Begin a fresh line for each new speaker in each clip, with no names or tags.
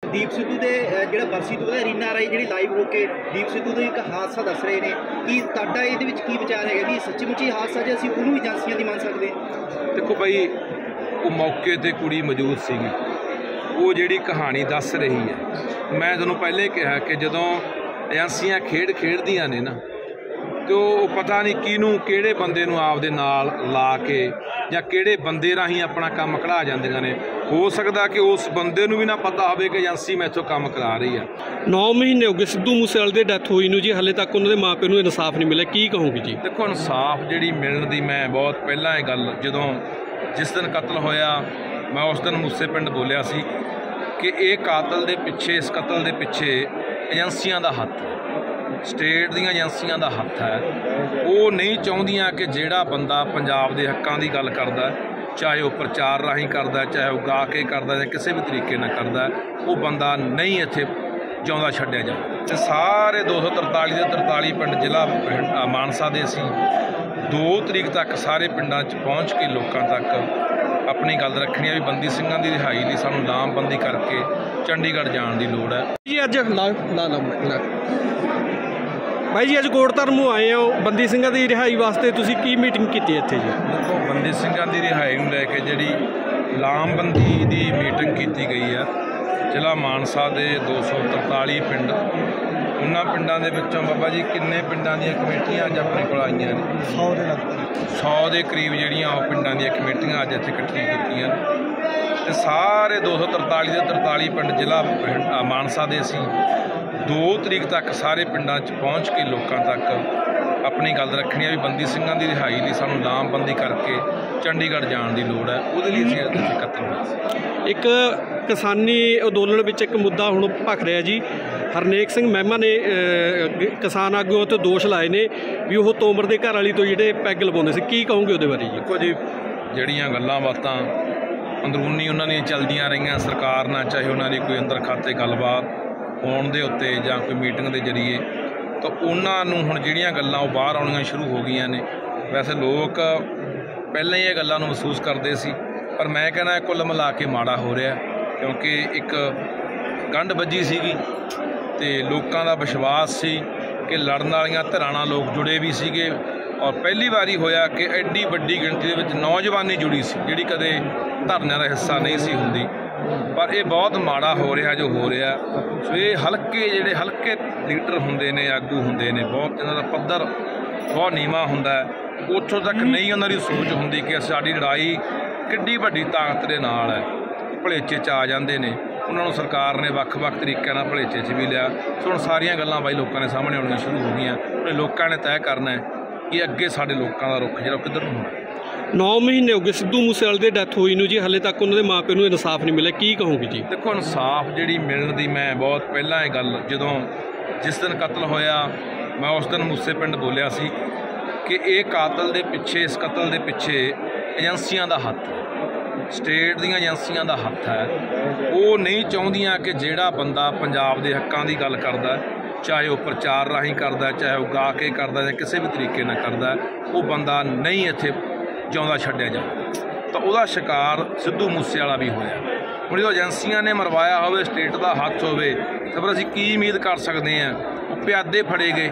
ਦੀਪ ਸਿੱਧੂ ਦੇ ਜਿਹੜਾ ਬਰਸੀ ਤੋਂ ਬਾਅਦ ਰੀਨਾ ਰਾਈ ਜਿਹੜੀ ਲਾਈਵ ਹੋ ਕੇ ਦੀਪ ਸਿੱਧੂ ਦਾ ਇੱਕ ਹਾਦਸਾ ਦੱਸ ਰਹੇ ਨੇ ਕਿ ਤੁਹਾਡਾ ਇਹਦੇ ਵਿੱਚ ਕੀ ਵਿਚਾਰ ਹੈਗਾ ਵੀ ਸੱਚੀ ਮੁੱਚੀ ਹਾਦਸਾ ਜੇ ਅਸੀਂ ਉਹਨੂੰ ਏਜੰਸੀਆਂ ਦੀ ਮੰਨ ਸਕਦੇ ਹਾਂ?
देखो भाई वो मौके ते कुड़ी मौजूद सीगी, वो जिहड़ी कहानी दस रही है, मैं तुहानूं पहले कहा कि जदों एजेंसियां खेडदियां ने ना तो पता नहीं किनूं किहड़े बंदे नूं आपदे नाल ला के ਜਾਂ ਕਿਹੜੇ ਬੰਦੇ ਰਾਹੀਂ ਆਪਣਾ ਕੰਮ ਕਢਾ ਜਾਂਦੀਆਂ ਨੇ। ਹੋ ਸਕਦਾ ਕਿ ਉਸ ਬੰਦੇ ਨੂੰ ਵੀ ਨਾ ਪਤਾ ਹੋਵੇ ਕਿ ਏਜੰਸੀ ਮੈਥੋਂ ਕੰਮ ਕਰਾ ਰਹੀ ਆ।
9 ਮਹੀਨੇ ਹੋ ਗਏ ਸਿੱਧੂ ਮੂਸੇਵਾਲੇ ਦੀ ਡੈਥ ਹੋਈ ਨੂੰ ਜੀ, ਹਾਲੇ ਤੱਕ ਉਹਨਾਂ ਦੇ ਮਾਪਿਆਂ ਨੂੰ ਇਨਸਾਫ ਨਹੀਂ ਮਿਲਿਆ, ਕੀ ਕਹੋਗੇ ਜੀ?
ਦੇਖੋ ਇਨਸਾਫ ਜਿਹੜੀ ਮਿਲਣ ਦੀ, ਮੈਂ ਬਹੁਤ ਪਹਿਲਾਂ ਇਹ ਗੱਲ ਜਦੋਂ ਜਿਸ ਦਿਨ ਕਤਲ ਹੋਇਆ ਮੈਂ ਉਸ ਦਿਨ ਮੂਸੇ ਪਿੰਡ ਬੋਲਿਆ ਸੀ ਕਿ ਇਹ ਕਾਤਲ ਦੇ ਪਿੱਛੇ, ਇਸ ਕਤਲ ਦੇ ਪਿੱਛੇ ਏਜੰਸੀਆਂ ਦਾ ਹੱਥ ਹੈ, ਸਟੇਟ ਦੀਆਂ ਏਜੰਸੀਆਂ ਦਾ ਹੱਥ ਹੈ। ਉਹ ਨਹੀਂ ਚਾਹੁੰਦੀਆਂ ਕਿ ਜਿਹੜਾ ਬੰਦਾ ਪੰਜਾਬ ਦੇ ਹੱਕਾਂ ਦੀ ਗੱਲ ਕਰਦਾ, ਚਾਹੇ ਉਹ ਪ੍ਰਚਾਰ ਰਾਹੀਂ ਕਰਦਾ, ਚਾਹੇ ਉਹ ਗਾ ਕੇ ਕਰਦਾ ਜਾਂ ਕਿਸੇ ਵੀ ਤਰੀਕੇ ਨਾਲ ਕਰਦਾ, ਉਹ ਬੰਦਾ ਨਹੀਂ ਇੱਥੇ ਜਿਉਂਦਾ ਛੱਡਿਆ ਜਾਵੇ। ਤੇ ਸਾਰੇ 243 ਦੇ 43 ਪਿੰਡ ਜ਼ਿਲ੍ਹਾ ਮਾਨਸਾ ਦੇ ਅਸੀਂ 2 ਤਰੀਕ ਤੱਕ ਸਾਰੇ ਪਿੰਡਾਂ 'ਚ ਪਹੁੰਚ ਕੇ ਲੋਕਾਂ ਤੱਕ ਆਪਣੀ ਗੱਲ ਰੱਖਣੀ ਹੈ ਵੀ ਬੰਦੀ ਸਿੰਘਾਂ ਦੀ ਰਿਹਾਈ ਲਈ ਸਾਨੂੰ ਲਾਮਬੰਦੀ ਕਰਕੇ ਚੰਡੀਗੜ੍ਹ ਜਾਣ ਦੀ ਲੋੜ ਹੈ
ਜੀ। ਅੱਜ ਭਾਈ ਜੀ ਅੱਜ ਕੋਟ ਧਰਮੋਂ ਆਏ ਹੋ, ਬੰਦੀ ਸਿੰਘਾਂ ਦੀ ਰਿਹਾਈ ਵਾਸਤੇ ਤੁਸੀਂ ਕੀ ਮੀਟਿੰਗ ਕੀਤੀ ਇੱਥੇ ਜੀ?
ਦੇਖੋ ਬੰਦੀ ਸਿੰਘਾਂ ਦੀ ਰਿਹਾਈ ਨੂੰ ਲੈ ਕੇ ਜਿਹੜੀ ਲਾਮਬੰਦੀ ਦੀ ਮੀਟਿੰਗ ਕੀਤੀ ਗਈ ਹੈ ਜ਼ਿਲ੍ਹਾ ਮਾਨਸਾ ਦੇ 243 ਪਿੰਡ, ਉਹਨਾਂ ਪਿੰਡਾਂ ਦੇ ਵਿੱਚੋਂ ਬਾਬਾ ਜੀ ਕਿੰਨੇ ਪਿੰਡਾਂ ਦੀਆਂ ਕਮੇਟੀਆਂ ਅੱਜ ਆਪਣੇ ਕੋਲ ਆਈਆਂ ਨੇ?
100 ਦੇ ਲਗਭਗ
100 ਦੇ ਕਰੀਬ ਜਿਹੜੀਆਂ ਉਹ ਪਿੰਡਾਂ ਦੀਆਂ ਕਮੇਟੀਆਂ ਅੱਜ ਇੱਥੇ ਇਕੱਠੀਆਂ ਕੀਤੀਆਂ ਤੇ ਸਾਰੇ 243 ਦੇ 43 ਪਿੰਡ ਜ਼ਿਲ੍ਹਾ ਮਾਨਸਾ ਦੇ ਅਸੀਂ 2 ਤਰੀਕ ਤੱਕ ਸਾਰੇ ਪਿੰਡਾਂ 'ਚ ਪਹੁੰਚ ਕੇ ਲੋਕਾਂ ਤੱਕ ਆਪਣੀ ਗੱਲ ਰੱਖਣੀ ਹੈ ਵੀ ਬੰਦੀ ਸਿੰਘਾਂ ਦੀ ਰਿਹਾਈ ਲਈ ਸਾਨੂੰ ਲਾਮਬੰਦੀ ਕਰਕੇ ਚੰਡੀਗੜ੍ਹ ਜਾਣ ਦੀ ਲੋੜ ਹੈ। ਉਹਦੇ ਲਈ ਅਸੀਂ ਇੱਥੇ ਇਕੱਤਰ ਹੋਏ ਸੀ।
ਇੱਕ ਕਿਸਾਨੀ ਅੰਦੋਲਨ ਵਿੱਚ ਇੱਕ ਮੁੱਦਾ ਹੁਣ ਭਖ ਰਿਹਾ ਜੀ, ਹਰਨੇਕ ਸਿੰਘ ਮਹਿਮਾ ਨੇ ਕਿਸਾਨ ਆਗੂਆਂ ਤੋਂ ਦੋਸ਼ ਲਾਏ ਨੇ ਵੀ ਉਹ ਤੋਮਰ ਦੇ ਘਰ ਵਾਲੀ ਤੋਂ ਜਿਹੜੇ ਪੈਗ ਲਵਾਉਂਦੇ ਸੀ, ਕੀ ਕਹੋਗੇ ਉਹਦੇ ਬਾਰੇ ਜੀ?
ਦੇਖੋ ਜੀ ਜਿਹੜੀਆਂ ਗੱਲਾਂ ਬਾਤਾਂ ਅੰਦਰੂਨੀ ਉਹਨਾਂ ਦੀਆਂ ਚੱਲਦੀਆਂ ਰਹੀਆਂ ਸਰਕਾਰ ਨਾਲ, ਚਾਹੇ ਉਹਨਾਂ ਦੀ ਕੋਈ ਅੰਦਰ ਖਾਤੇ ਗੱਲਬਾਤ ਹੋਣ ਦੇ ਉੱਤੇ ਜਾਂ ਕੋਈ ਮੀਟਿੰਗ ਦੇ ਜ਼ਰੀਏ, ਤਾਂ ਉਹਨਾਂ ਨੂੰ ਹੁਣ ਜਿਹੜੀਆਂ ਗੱਲਾਂ ਉਹ ਬਾਹਰ ਆਉਣੀਆਂ ਸ਼ੁਰੂ ਹੋ ਗਈਆਂ ਨੇ। ਵੈਸੇ ਲੋਕ ਪਹਿਲਾਂ ਹੀ ਇਹ ਗੱਲਾਂ ਨੂੰ ਮਹਿਸੂਸ ਕਰਦੇ ਸੀ, ਪਰ ਮੈਂ ਕਹਿੰਦਾ ਕੁੱਲ ਮਿਲਾ ਕੇ ਮਾੜਾ ਹੋ ਰਿਹਾ ਕਿਉਂਕਿ ਇੱਕ ਗੰਢ ਵੱਜੀ ਸੀਗੀ ਤੇ ਲੋਕਾਂ ਦਾ ਵਿਸ਼ਵਾਸ ਸੀ ਕਿ ਲੜਨ ਵਾਲੀਆਂ ਧਿਰਾਂ ਨਾਲ ਲੋਕ ਜੁੜੇ ਵੀ ਸੀਗੇ ਔਰ ਪਹਿਲੀ ਵਾਰੀ ਹੋਇਆ ਕਿ ਐਡੀ ਵੱਡੀ ਗਿਣਤੀ ਦੇ ਵਿੱਚ ਨੌਜਵਾਨੀ ਜੁੜੀ ਸੀ ਜਿਹੜੀ ਕਦੇ ਧਰਨਿਆਂ ਦਾ ਹਿੱਸਾ ਨਹੀਂ ਸੀ ਹੁੰਦੀ। ਪਰ ਇਹ ਬਹੁਤ ਮਾੜਾ ਹੋ ਰਿਹਾ ਜੋ ਹੋ ਰਿਹਾ। ਸੋ ਇਹ ਜਿਹੜੇ ਹਲਕੇ ਲੀਡਰ ਹੁੰਦੇ ਨੇ, ਆਗੂ ਹੁੰਦੇ ਨੇ, ਬਹੁਤ ਇਹਨਾਂ ਦਾ ਪੱਧਰ ਬਹੁਤ ਨੀਵਾਂ ਹੁੰਦਾ, ਉੱਥੋਂ ਤੱਕ ਨਹੀਂ ਉਹਨਾਂ ਦੀ ਸੋਚ ਹੁੰਦੀ ਕਿ ਸਾਡੀ ਲੜਾਈ ਕਿੱਡੀ ਵੱਡੀ ਤਾਕਤ ਦੇ ਨਾਲ ਹੈ। ਭਲੇਚੇ 'ਚ ਆ ਜਾਂਦੇ ਨੇ, ਉਹਨਾਂ ਨੂੰ ਸਰਕਾਰ ਨੇ ਵੱਖ-ਵੱਖ ਤਰੀਕਿਆਂ ਨਾਲ ਭਲੇਚੇ 'ਚ ਵੀ ਲਿਆ। ਸੋ ਹੁਣ ਸਾਰੀਆਂ ਗੱਲਾਂ ਬਾਈ ਲੋਕਾਂ ਦੇ ਸਾਹਮਣੇ ਆਉਣੀਆਂ ਸ਼ੁਰੂ ਹੋ ਗਈਆਂ। ਹੁਣ ਲੋਕਾਂ ਨੇ ਤੈਅ ਕਰਨਾ ਹੈ ਕਿ ਅੱਗੇ ਸਾਡੇ ਲੋਕਾਂ ਦਾ ਰੁਖ ਜਿਹੜਾ ਕਿੱਧਰ ਨੂੰ ਹੋਣਾ।
9 ਮਹੀਨੇ ਹੋ ਗਏ ਸਿੱਧੂ ਮੂਸੇਵਾਲੇ ਦੀ ਡੈਥ ਹੋਈ ਨੂੰ ਜੀ, ਹਾਲੇ ਤੱਕ ਉਹਨਾਂ ਦੇ ਮਾਪਿਆਂ ਨੂੰ ਇਨਸਾਫ ਨਹੀਂ ਮਿਲਿਆ, ਕੀ ਕਹੋਗੇ ਜੀ?
ਦੇਖੋ ਇਨਸਾਫ ਜਿਹੜੀ ਮਿਲਣ ਦੀ, ਮੈਂ ਬਹੁਤ ਪਹਿਲਾਂ ਇਹ ਗੱਲ ਜਦੋਂ ਜਿਸ ਦਿਨ ਕਤਲ ਹੋਇਆ ਮੈਂ ਉਸ ਦਿਨ ਮੂਸੇ ਪਿੰਡ ਬੋਲਿਆ ਸੀ ਕਿ ਇਹ ਕਾਤਲ ਦੇ ਪਿੱਛੇ, ਇਸ ਕਤਲ ਦੇ ਪਿੱਛੇ ਏਜੰਸੀਆਂ ਦਾ ਹੱਥ ਹੈ, ਸਟੇਟ ਦੀਆਂ ਏਜੰਸੀਆਂ ਦਾ ਹੱਥ ਹੈ। ਉਹ ਨਹੀਂ ਚਾਹੁੰਦੀਆਂ ਕਿ ਜਿਹੜਾ ਬੰਦਾ ਪੰਜਾਬ ਦੇ ਹੱਕਾਂ ਦੀ ਗੱਲ ਕਰਦਾ, ਚਾਹੇ ਉਹ ਪ੍ਰਚਾਰ ਰਾਹੀਂ ਕਰਦਾ, ਚਾਹੇ ਉਹ ਗਾ ਕੇ ਕਰਦਾ ਜਾਂ ਕਿਸੇ ਵੀ ਤਰੀਕੇ ਨਾਲ ਕਰਦਾ, ਉਹ ਬੰਦਾ ਨਹੀਂ ਇੱਥੇ ਜਿਉਂਦਾ ਛੱਡਿਆ ਜਾਵੇ। ਤਾਂ ਉਹਦਾ ਸ਼ਿਕਾਰ ਸਿੱਧੂ ਮੂਸੇਵਾਲਾ ਵੀ ਹੋਇਆ। ਹੁਣ ਜਦੋਂ ਏਜੰਸੀਆਂ ਨੇ ਮਰਵਾਇਆ ਹੋਵੇ, ਸਟੇਟ ਦਾ ਹੱਥ ਹੋਵੇ, ਤਾਂ ਫਿਰ ਅਸੀਂ ਕੀ ਉਮੀਦ ਕਰ ਸਕਦੇ ਹਾਂ? ਉਹ ਪਿਆਦੇ ਫੜੇ ਗਏ,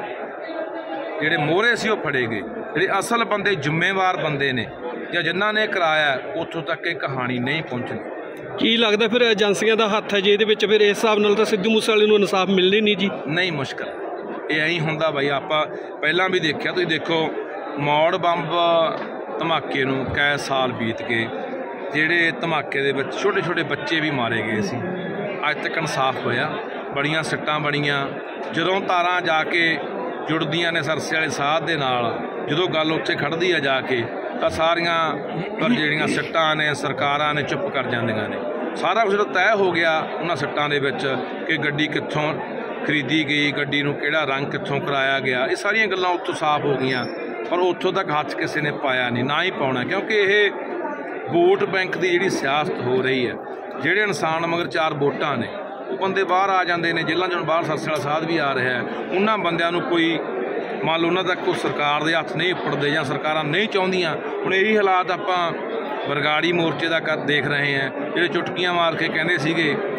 ਜਿਹੜੇ ਮੋਹਰੇ ਸੀ ਉਹ ਫੜੇ ਗਏ, ਜਿਹੜੇ ਅਸਲ ਬੰਦੇ ਜ਼ਿੰਮੇਵਾਰ ਬੰਦੇ ਨੇ ਜਾਂ ਜਿਨ੍ਹਾਂ ਨੇ ਕਰਾਇਆ, ਉੱਥੋਂ ਤੱਕ ਇਹ ਕਹਾਣੀ ਨਹੀਂ ਪਹੁੰਚਣੀ।
ਕੀ ਲੱਗਦਾ ਫਿਰ ਏਜੰਸੀਆਂ ਦਾ ਹੱਥ ਹੈ ਜੀ ਇਹਦੇ ਵਿੱਚ? ਫਿਰ ਇਸ ਹਿਸਾਬ ਨਾਲ ਤਾਂ ਸਿੱਧੂ ਮੂਸੇਵਾਲੇ ਨੂੰ ਇਨਸਾਫ ਮਿਲਣੀ ਨਹੀਂ ਜੀ।
ਨਹੀਂ, ਮੁਸ਼ਕਲ ਇਹ ਐਂ ਹੁੰਦਾ ਬਾਈ। ਆਪਾਂ ਪਹਿਲਾਂ ਵੀ ਦੇਖਿਆ, ਤੁਸੀਂ ਦੇਖੋ ਮੌੜ ਬੰਬ ਧਮਾਕੇ ਨੂੰ ਕਈ ਸਾਲ ਬੀਤ ਗਏ, ਜਿਹੜੇ ਧਮਾਕੇ ਦੇ ਵਿੱਚ ਛੋਟੇ ਛੋਟੇ ਬੱਚੇ ਵੀ ਮਾਰੇ ਗਏ ਸੀ, ਅੱਜ ਤੱਕ ਇਨਸਾਫ ਹੋਇਆ? ਬੜੀਆਂ ਸੱਟਾਂ ਬਣੀਆਂ। ਜਦੋਂ ਤਾਰਾਂ ਜਾ ਕੇ ਜੁੜਦੀਆਂ ਨੇ ਸਰਸੇ ਵਾਲੇ ਸਾਧ ਦੇ ਨਾਲ, ਜਦੋਂ ਗੱਲ ਉੱਥੇ ਖੜ੍ਹਦੀ ਆ ਜਾ ਕੇ, ਤਾਂ ਸਾਰੀਆਂ ਪਰ ਜਿਹੜੀਆਂ ਸੱਟਾਂ ਨੇ ਸਰਕਾਰਾਂ ਨੇ ਚੁੱਪ ਕਰ ਜਾਂਦੀਆਂ ਨੇ। ਸਾਰਾ ਕੁਝ ਜਦੋਂ ਤੈਅ ਹੋ ਗਿਆ ਉਹਨਾਂ ਸੱਟਾਂ ਦੇ ਵਿੱਚ ਕਿ ਗੱਡੀ ਕਿੱਥੋਂ ਖਰੀਦੀ ਗਈ, ਗੱਡੀ ਨੂੰ ਕਿਹੜਾ ਰੰਗ ਕਿੱਥੋਂ ਕਰਾਇਆ ਗਿਆ, ਇਹ ਸਾਰੀਆਂ ਗੱਲਾਂ ਉੱਥੋਂ ਸਾਫ਼ ਹੋ ਗਈਆਂ। ਪਰ ਉੱਥੋਂ ਤੱਕ ਹੱਥ ਕਿਸੇ ਨੇ ਪਾਇਆ ਨਹੀਂ, ਨਾ ਹੀ ਪਾਉਣਾ, ਕਿਉਂਕਿ ਇਹ ਵੋਟ ਬੈਂਕ ਦੀ ਜਿਹੜੀ ਸਿਆਸਤ ਹੋ ਰਹੀ ਹੈ। ਜਿਹੜੇ ਇਨਸਾਨ ਮਗਰ 4 ਵੋਟਾਂ ਨੇ ਉਹ ਬੰਦੇ ਬਾਹਰ ਆ ਜਾਂਦੇ ਨੇ, ਜੇਲ੍ਹਾਂ 'ਚੋਂ ਬਾਹਰ ਸਰਸੇ ਵਾਲਾ ਸਾਧ ਵੀ ਆ ਰਿਹਾ। ਉਹਨਾਂ ਬੰਦਿਆਂ ਨੂੰ ਕੋਈ ਮੰਨ ਲਓ ਉਹਨਾਂ ਤੱਕ ਕੋਈ ਸਰਕਾਰ ਦੇ ਹੱਥ ਨਹੀਂ ਉੱਪੜਦੇ ਜਾਂ ਸਰਕਾਰਾਂ ਨਹੀਂ ਚਾਹੁੰਦੀਆਂ। ਹੁਣ ਇਹੀ ਹਾਲਾਤ ਆਪਾਂ ਬਰਗਾੜੀ ਮੋਰਚੇ ਦਾ ਦੇਖ ਰਹੇ ਹਾਂ, ਜਿਹੜੇ ਚੁਟਕੀਆਂ ਮਾਰ ਕੇ ਕਹਿੰਦੇ ਸੀਗੇ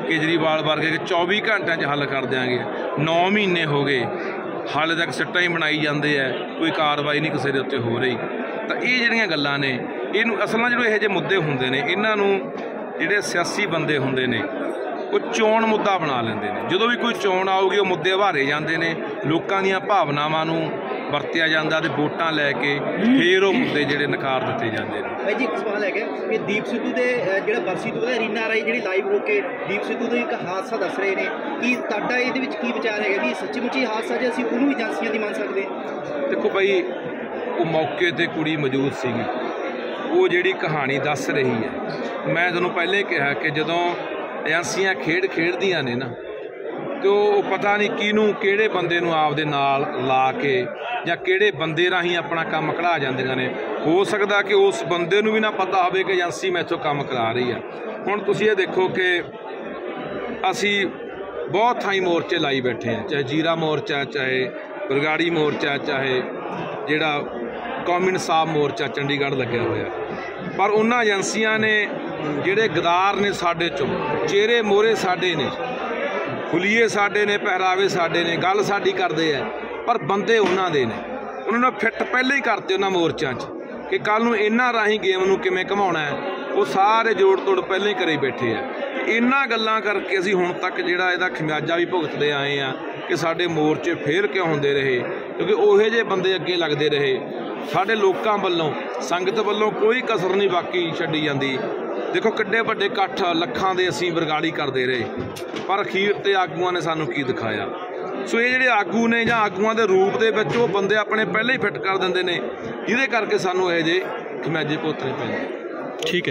ਕੇਜਰੀਵਾਲ ਵਰਗੇ ਕਿ 24 ਘੰਟਿਆਂ 'ਚ ਹੱਲ ਕਰ ਦਿਆਂਗੇ। 9 ਮਹੀਨੇ ਹੋ ਗਏ, ਹਾਲੇ ਤੱਕ ਸਿੱਟਾਂ ਹੀ ਬਣਾਈ ਜਾਂਦੇ ਆ, ਕੋਈ ਕਾਰਵਾਈ ਨਹੀਂ ਕਿਸੇ ਦੇ ਉੱਤੇ ਹੋ ਰਹੀ। ਤਾਂ ਇਹ ਜਿਹੜੀਆਂ ਗੱਲਾਂ ਨੇ, ਇਹਨੂੰ ਅਸਲ ਨਾਲ ਜਿਹੜੇ ਇਹੋ ਜਿਹੇ ਮੁੱਦੇ ਹੁੰਦੇ ਨੇ, ਇਹਨਾਂ ਨੂੰ ਜਿਹੜੇ ਸਿਆਸੀ ਬੰਦੇ ਹੁੰਦੇ ਨੇ ਉਹ ਚੋਣ ਮੁੱਦਾ ਬਣਾ ਲੈਂਦੇ ਨੇ। ਜਦੋਂ ਵੀ ਕੋਈ ਚੋਣ ਆਊਗੀ ਉਹ ਮੁੱਦੇ ਉਭਾਰੇ ਜਾਂਦੇ ਨੇ, ਲੋਕਾਂ ਦੀਆਂ ਭਾਵਨਾਵਾਂ ਨੂੰ ਵਰਤਿਆ ਜਾਂਦਾ ਤੇ ਵੋਟਾਂ ਲੈ ਕੇ ਫਿਰ ਉਹ ਮੁੱਦੇ ਜਿਹੜੇ ਨਕਾਰ ਦਿੱਤੇ ਜਾਂਦੇ ਨੇ।
ਭਾਈ ਜੀ ਇੱਕ ਸਵਾਲ ਹੈਗਾ ਕਿ ਦੀਪ ਸਿੱਧੂ ਦੇ ਜਿਹੜਾ ਬਰਸੀ ਤੋਂ ਬਾਅਦ ਰੀਨਾ ਰਾਈ ਜਿਹੜੀ ਲਾਈਵ ਹੋ ਕੇ ਦੀਪ ਸਿੱਧੂ ਦਾ ਇੱਕ ਹਾਦਸਾ ਦੱਸ ਰਹੇ ਨੇ, ਕੀ ਤੁਹਾਡਾ ਇਹਦੇ ਵਿੱਚ ਕੀ ਵਿਚਾਰ ਹੈਗਾ ਵੀ ਸੱਚੀ ਮੁੱਚੀ ਹਾਦਸਾ ਜੇ ਅਸੀਂ ਉਹਨੂੰ ਏਜੰਸੀਆਂ ਦੀ ਮੰਨ ਸਕਦੇ ਹਾਂ?
ਦੇਖੋ ਭਾਈ, ਉਹ ਮੌਕੇ 'ਤੇ ਕੁੜੀ ਮੌਜੂਦ ਸੀਗੀ, ਉਹ ਜਿਹੜੀ ਕਹਾਣੀ ਦੱਸ ਰਹੀ ਹੈ। ਮੈਂ ਤੁਹਾਨੂੰ ਪਹਿਲੇ ਕਿਹਾ ਕਿ ਜਦੋਂ ਏਜੰਸੀਆਂ ਖੇਡਦੀਆਂ ਨੇ ਨਾ, ਤੇ ਉਹ ਪਤਾ ਨਹੀਂ ਕਿਹਨੂੰ, ਕਿਹੜੇ ਬੰਦੇ ਨੂੰ ਆਪਦੇ ਨਾਲ ਲਾ ਕੇ ਜਾਂ ਕਿਹੜੇ ਬੰਦੇ ਰਾਹੀਂ ਆਪਣਾ ਕੰਮ ਕਢਾ ਜਾਂਦੀਆਂ ਨੇ। ਹੋ ਸਕਦਾ ਕਿ ਉਸ ਬੰਦੇ ਨੂੰ ਵੀ ਨਾ ਪਤਾ ਹੋਵੇ ਕਿ ਏਜੰਸੀ ਮੈਥੋਂ ਕੰਮ ਕਰਾ ਰਹੀ ਆ। ਹੁਣ ਤੁਸੀਂ ਇਹ ਦੇਖੋ ਕਿ ਅਸੀਂ ਬਹੁਤ ਥਾਈਂ ਮੋਰਚੇ ਲਾਈ ਬੈਠੇ ਹਾਂ, ਚਾਹੇ ਜੀਰਾ ਮੋਰਚਾ, ਚਾਹੇ ਬਰਗਾੜੀ ਮੋਰਚਾ, ਚਾਹੇ ਜਿਹੜਾ ਕੌਮੀ ਇਨਸਾਫ ਮੋਰਚਾ ਚੰਡੀਗੜ੍ਹ ਲੱਗਿਆ ਹੋਇਆ, ਪਰ ਉਹਨਾਂ ਏਜੰਸੀਆਂ ਨੇ ਜਿਹੜੇ ਗਦਾਰ ਨੇ ਸਾਡੇ 'ਚੋਂ, ਚਿਹਰੇ ਮੋਹਰੇ ਸਾਡੇ ਨੇ, ਹੁਲੀਏ ਸਾਡੇ ਨੇ, ਪਹਿਰਾਵੇ ਸਾਡੇ ਨੇ, ਗੱਲ ਸਾਡੀ ਕਰਦੇ ਆ, ਪਰ ਬੰਦੇ ਉਹਨਾਂ ਦੇ ਨੇ। ਉਹਨਾਂ ਨੇ ਫਿੱਟ ਪਹਿਲਾਂ ਹੀ ਕਰਤੇ ਉਹਨਾਂ ਮੋਰਚਿਆਂ 'ਚ ਕਿ ਕੱਲ੍ਹ ਨੂੰ ਇਹਨਾਂ ਰਾਹੀਂ ਗੇਮ ਨੂੰ ਕਿਵੇਂ ਘਮਾਉਣਾ ਹੈ, ਉਹ ਸਾਰੇ ਜੋੜ ਤੋੜ ਪਹਿਲਾਂ ਹੀ ਕਰੇ ਬੈਠੇ ਆ। ਇਹਨਾਂ ਗੱਲਾਂ ਕਰਕੇ ਅਸੀਂ ਹੁਣ ਤੱਕ ਜਿਹੜਾ ਇਹਦਾ ਖਮਿਆਜਾ ਵੀ ਭੁਗਤਦੇ ਆਏ ਆ ਕਿ ਸਾਡੇ ਮੋਰਚੇ ਫੇਰ ਕਿਉਂ ਹੁੰਦੇ ਰਹੇ, ਕਿਉਂਕਿ ਉਹੋ ਜਿਹੇ ਬੰਦੇ ਅੱਗੇ ਲੱਗਦੇ ਰਹੇ। ਸਾਡੇ ਲੋਕਾਂ ਵੱਲੋਂ, ਸੰਗਤ ਵੱਲੋਂ ਕੋਈ ਕਸਰ ਨਹੀਂ ਬਾਕੀ ਛੱਡੀ ਜਾਂਦੀ। ਦੇਖੋ ਕਿੱਡੇ ਵੱਡੇ ਇਕੱਠ, ਲੱਖਾਂ ਦੇ ਅਸੀਂ ਬਰਗਾੜੀ ਕਰਦੇ ਰਹੇ, ਪਰ ਅਖੀਰ 'ਤੇ ਆਗੂਆਂ ਨੇ ਸਾਨੂੰ ਕੀ ਦਿਖਾਇਆ। ਸੋ ਇਹ ਜਿਹੜੇ ਆਗੂ ਨੇ ਜਾਂ ਆਗੂਆਂ ਦੇ ਰੂਪ ਦੇ ਵਿੱਚ ਉਹ ਬੰਦੇ ਆਪਣੇ ਪਹਿਲਾਂ ਹੀ ਫਿੱਟ ਕਰ ਦਿੰਦੇ ਨੇ, ਜਿਹਦੇ ਕਰਕੇ ਸਾਨੂੰ ਇਹੋ ਜਿਹੇ ਖਮਿਆਜੇ ਭੁਗਤਣੇ ਪੈਂਦੇ।
ਠੀਕ ਹੈ।